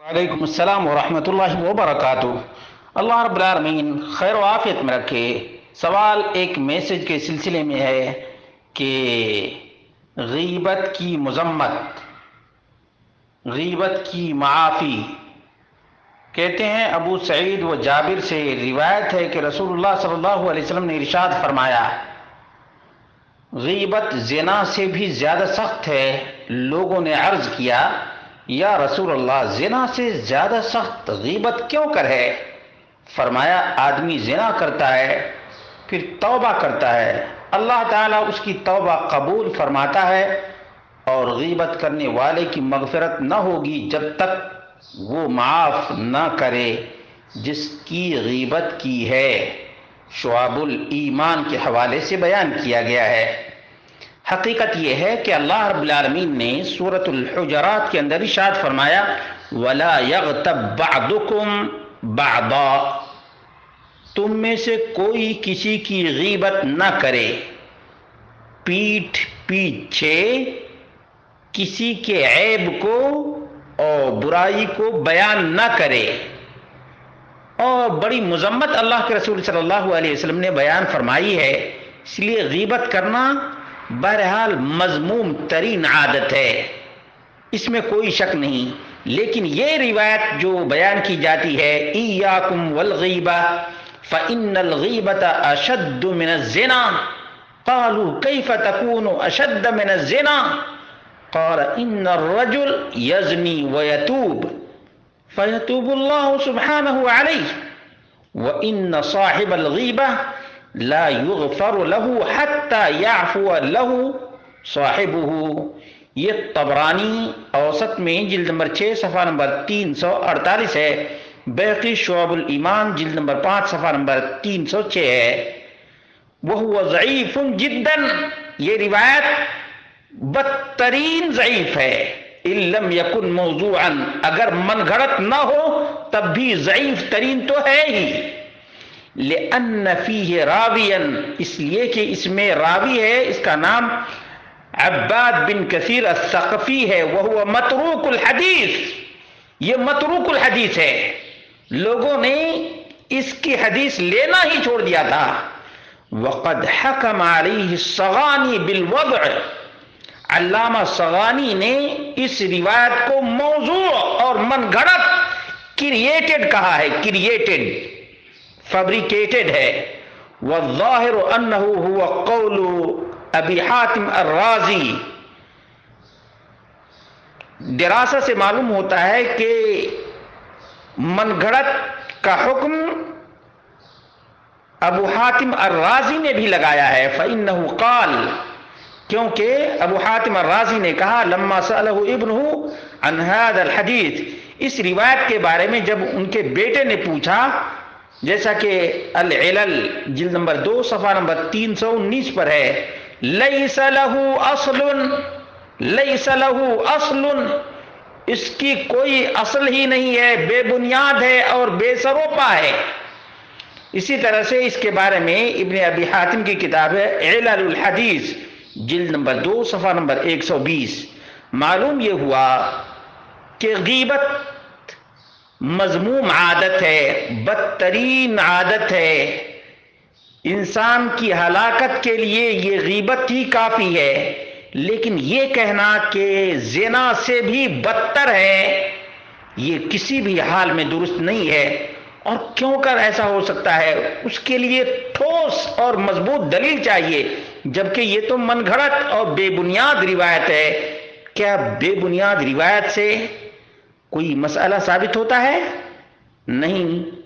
وعلیکم السلام ورحمۃ اللہ وبرکاتہ۔ اللہ رب العالمین خیر و عافیت میں رکھے۔ سوال ایک میسج کے سلسلے میں ہے کہ غیبت کی مذمت، غیبت کی معافی۔ کہتے ہیں ابو سعید و جابر سے روایت ہے کہ رسول اللہ صلی اللہ علیہ وسلم نے ارشاد فرمایا، غیبت زنا سے بھی زیادہ سخت ہے۔ لوگوں نے عرض کیا، یا رسول اللہ، زنا سے زیادہ سخت غیبت کیوں کر ہے؟ فرمایا، آدمی زنا کرتا ہے پھر توبہ کرتا ہے، اللہ تعالیٰ اس کی توبہ قبول فرماتا ہے، اور غیبت کرنے والے کی مغفرت نہ ہوگی جب تک وہ معاف نہ کرے جس کی غیبت کی ہے۔ شعب الایمان کے حوالے سے بیان کیا گیا ہے۔ حقیقت یہ ہے کہ اللہ رب العالمین نے سورۃ الحجرات کے اندر ارشاد فرمایا، وَلَا يَغْتَبْ بَعْضُكُمْ بَعْضًا، تم میں سے کوئی کسی کی غیبت نہ کرے، پیٹھ پیچھے کسی کے عیب کو اور برائی کو بیان نہ کرے۔ اور بڑی مذمت اللہ کے رسول صلی اللہ علیہ وسلم نے بیان فرمائی ہے۔ اس لیے غیبت کرنا بہرحال مذموم ترین عادت ہے، اس میں کوئی شک نہیں۔ لیکن یہ روایت جو بیان کی جاتی ہے، ایاکم والغیبہ فإن الغیبۃ اشد من الزنا، قالوا کیف تکون اشد من الزنا؟ قال ان الرجل یزنی ویتوب فیتوب اللہ سبحانہ علیہ، وإن صاحب الغیبہ لا یغفر له حتی یعفو له صاحبہ۔ یہ طبرانی اوسط میں جلد نمبر 6 صفحہ نمبر 348 ہے، بیہقی شعب الایمان جلد نمبر 5 صفحہ نمبر 306 ہے۔ وہو ضعیف جدا، یہ روایت بدترین ضعیف ہے۔ ان لم یکن موضوعا، اگر من گھڑت نہ ہو تب بھی ضعیف ترین تو ہے ہی۔ لأن فیہ راویا، اس لیے کہ اس میں راوی ہے، اس کا نام عباد بن کثیر الثقفی ہے، وہو متروک الحدیث، یہ متروک الحدیث ہے، لوگوں نے اس کی حدیث لینا ہی چھوڑ دیا تھا۔ وقد حکم علیہ الصغانی بالوضع، علامہ صغانی نے اس روایت کو موضوع اور من گھڑت کریٹڈ کہا ہے، کریٹڈ، فیبریکیٹڈ ہے۔ والظاہر انہ ہوا قول ابی حاتم الرازی، دراسہ سے معلوم ہوتا ہے کہ من گھڑت کا حکم ابو حاتم الرازی نے بھی لگایا ہے۔ فإنہ قال، کیونکہ ابو حاتم الرازی نے کہا، لما سألہ ابنہ عن هذا الحدیث، اس روایت کے بارے میں جب ان کے بیٹے نے پوچھا، جیسا کہ العلل جلد نمبر 2 صفحہ نمبر 319 پر ہے، لیس لہ اصل، لیس لہ اصل، اس کی کوئی اصل ہی نہیں ہے، بے بنیاد ہے اور بے سروپا ہے۔ اسی طرح سے اس کے بارے میں ابن ابی حاتم کی کتاب ہے علل الحدیث جلد نمبر 2 صفحہ نمبر 120۔ معلوم یہ ہوا کہ غیبت مذموم عادت ہے، بدترین عادت ہے، انسان کی ہلاکت کے لیے یہ غیبت ہی کافی ہے۔ لیکن یہ کہنا کہ زنا سے بھی بدتر ہے، یہ کسی بھی حال میں درست نہیں ہے۔ اور کیوں کر ایسا ہو سکتا ہے؟ اس کے لیے ٹھوس اور مضبوط دلیل چاہیے، جبکہ یہ تو من گھڑت اور بے بنیاد روایت ہے۔ کیا بے بنیاد روایت سے کوئی مسئلہ ثابت ہوتا ہے؟ نہیں۔